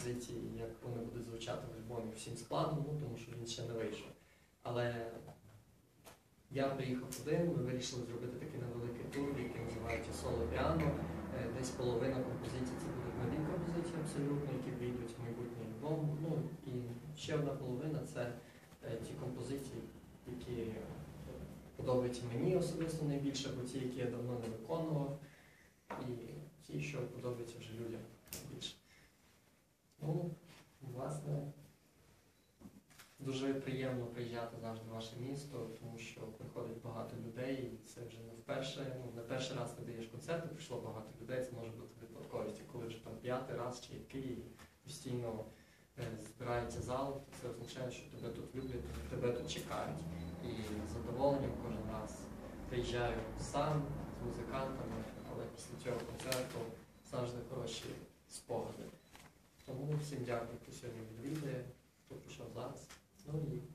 композиції, як вони будуть звучати в альбомі, всім складно, ну, тому що він ще не вийшов. Але я приїхав один, ми вирішили зробити такий невеликий тур, який називається «Соло Піано». Десь половина композицій це будуть нові композиції абсолютно, які вийдуть в майбутній альбом. Ну, і ще одна половина це ті композиції, які подобаються мені особисто найбільше, або ті, які я давно не виконував, і ті, що подобаються вже людям найбільше. Ну, власне, дуже приємно приїжджати завжди в ваше місто, тому що приходить багато людей, і це вже не вперше, ну, не перший раз ти даєш концерти, прийшло багато людей, це може бути випадковість. Коли вже там 5-й раз чи який постійно збирається зал, то це означає, що тебе тут люблять, тебе тут чекають. І з задоволенням кожен раз приїжджаю сам з музикантами, але після цього концерту завжди хороші спогади. Тому всім дякую, хто сьогодні відвідує, хто прийшов зараз. Ну і